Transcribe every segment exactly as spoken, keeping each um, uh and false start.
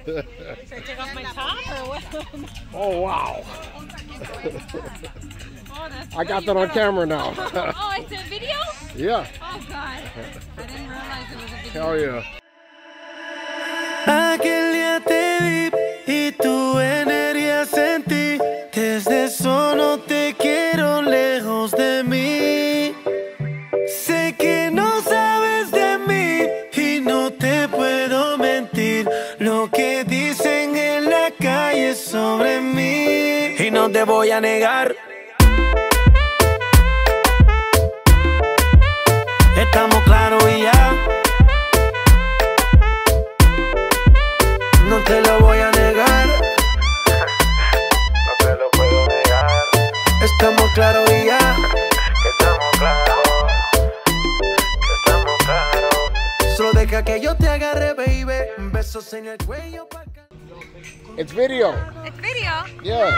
Should I take off my top or what? Oh, wow. Oh, that's I got that on camera now. Oh, it's a video? Yeah. Oh, God. I didn't realize it was a video. Hell yeah. Aquel día te vi y tu energía sentí. Desde eso no te quiero lejos de mí. Sé que no sabes de mí y no te puedo mentir. Lo que dicen en la calle sobre mí y no te voy a negar. Estamos claros y ya. No te lo voy a negar. No te lo puedo negar. Estamos claros y ya. Que estamos claros. Que estamos claros. Solo deja que yo te agarre, baby. Besos en el cuello pa' acá. It's video. It's video? Yeah.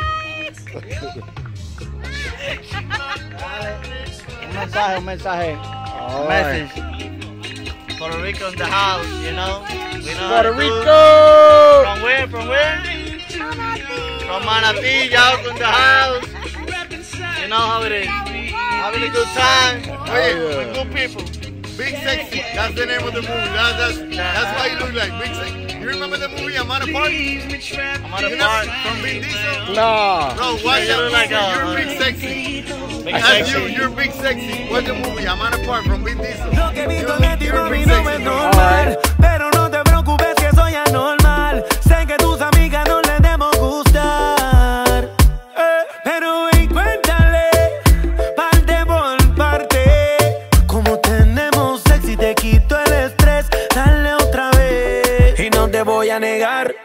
Un mensaje, un mensaje. All A right. message. Puerto Rico in the house, you know? We know Puerto how to do- Rico. From where? From where? From Manatee, y'all in the house. You know how it is. Having a good time. Oh, yeah. With good people. Big Sexy, that's the name of the movie. That, that's that's why you look like Big Sexy. You remember the movie Amanda Park? I'm on You a know, part. from Vin Diesel? Nah. No, watch You that look like movie. a- You're Big Sexy. Big That's sexy. you. You're Big Sexy. Watch the movie Amanda Park from Vin Diesel. Lo que he You visto look- de ti, you're mami, Big no es Sexy. normal. Pero no te preocupes que soy anormal. Sé que tus amigas no les debemos gustar. Eh, pero ven, cuéntale, parte por parte. Como tenemos sexo y te quito el estrés, dale otra vez. Y no te voy a negar.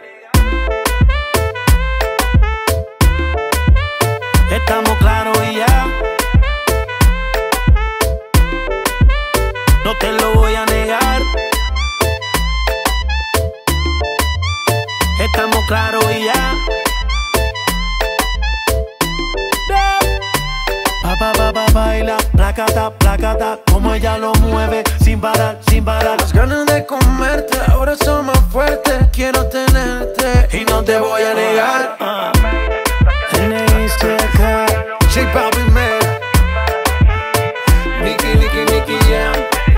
Estamos claros y ya. No te lo voy a negar. Estamos claros y ya. Pa, pa, pa, pa, baila, placata, placata. Como ella lo mueve, sin parar, sin parar. Las ganas de comerte ahora son más fuertes. Quiero tenerte y no te voy a negar. uh. J Balvin, man. Nicky, Nicky, Nicky, yeah.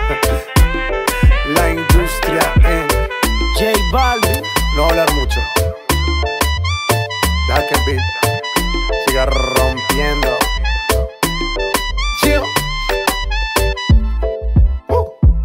La industria en J Balvin. No hablar mucho. Deja que el beat siga rompiendo. Chill. Uh.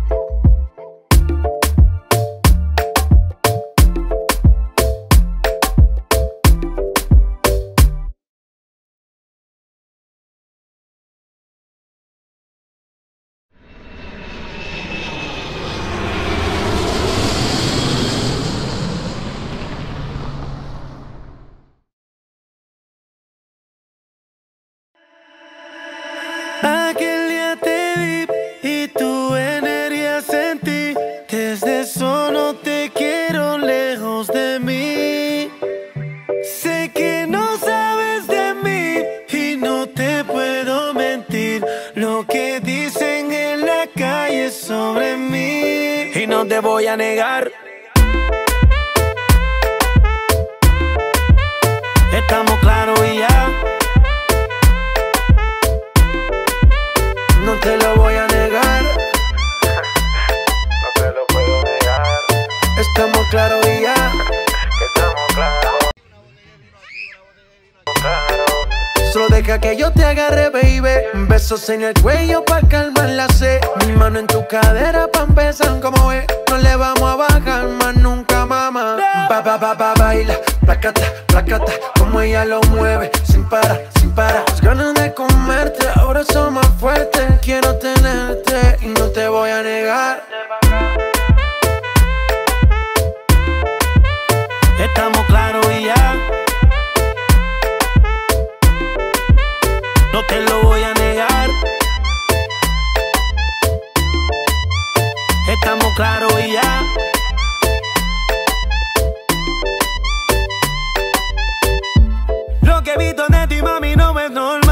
Aquel día te vi y tu energía sentí. Desde eso no te quiero lejos de mí. Sé que no sabes de mí y no te puedo mentir. Lo que dicen en la calle sobre mí y no te voy a negar. Estamos claros y ya. No te lo voy a negar. No te lo puedo negar. Estamos claros y ya. Que estamos claros. Claro. Solo deja que yo te agarre, baby. Besos en el cuello pa' calmar la sed. Mi mano en tu cadera pa' empezar como es. No le vamos a bajar más nunca, mamá. Pa, pa, pa, pa, baila, placata, placata. Como ella lo mueve, sin parar, sin parar. Las ganas de comerte ahora son más fuertes. Quiero tenerte y no te voy a negar. Estamos claros y ya. No te lo voy a negar. Estamos claros y ya. Lo que he visto de ti, mami, no es normal.